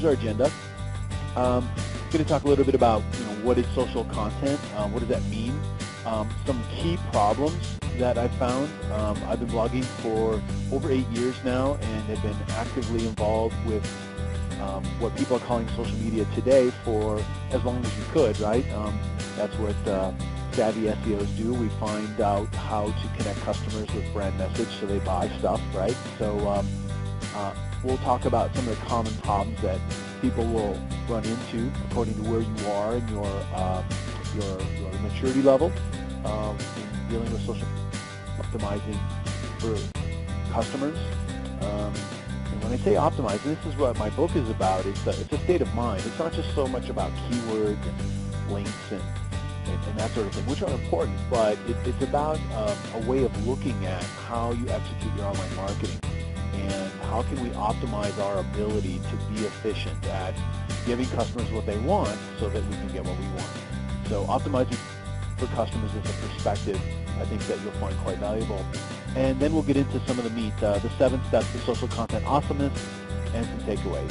our agenda. I'm going to talk a little bit about what is social content, what does that mean, some key problems that I've found. I've been blogging for over 8 years now and have been actively involved with what people are calling social media today for as long as you could, right? That's what savvy SEOs do. We find out how to connect customers with brand message so they buy stuff, right? So we'll talk about some of the common problems that people will run into according to where you are in your maturity level in dealing with social optimizing for customers. And when I say optimize, and this is what my book is about, it's a state of mind. It's not just so much about keywords and links and that sort of thing, which are important, but it's about a way of looking at how you execute your online marketing and how can we optimize our ability to be efficient at giving customers what they want so that we can get what we want. So optimizing for customers is a perspective I think that you'll find quite valuable. And then we'll get into some of the meat, the 7 steps to social content awesomeness and some takeaways.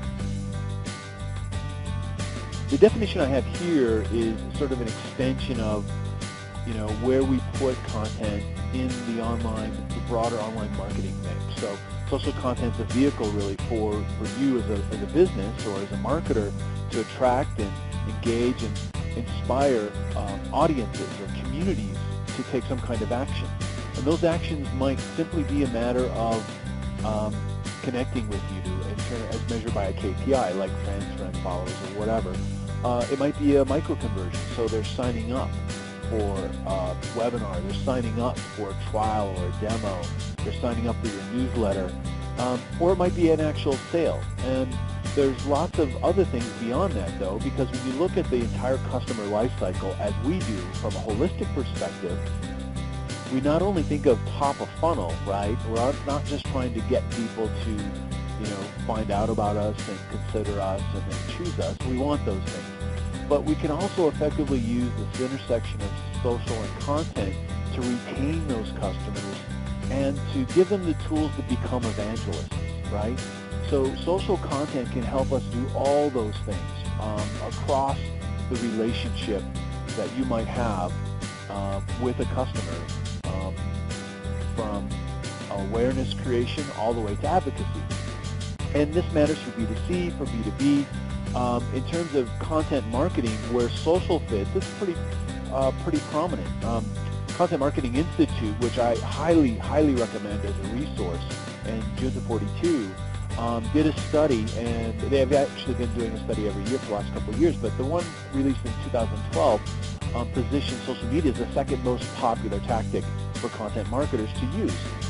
The definition I have here is sort of an extension of where we put content in the broader online marketing mix. So social content is a vehicle really for you as a business or as a marketer to attract and engage and inspire audiences or communities to take some kind of action. And those actions might simply be a matter of connecting with you as measured by a KPI, like friends, followers, or whatever. It might be a micro-conversion, so they're signing up for a webinar, they're signing up for a trial or a demo, they're signing up for your newsletter, or it might be an actual sale. And there's lots of other things beyond that, though, because when you look at the entire customer life cycle, as we do from a holistic perspective, we not only think of top of funnel, right? We're not just trying to get people to, find out about us and consider us and then choose us. We want those things. But we can also effectively use this intersection of social and content to retain those customers and to give them the tools to become evangelists, right? So social content can help us do all those things across the relationship that you might have with a customer, from awareness creation all the way to advocacy. And this matters for B2C, for B2B. In terms of content marketing, where social fits, it's pretty prominent. Content Marketing Institute, which I highly recommend as a resource, and June of 42, did a study, and they have actually been doing a study every year for the last couple of years, but the one released in 2012 positioned social media as the second most popular tactic for content marketers to use.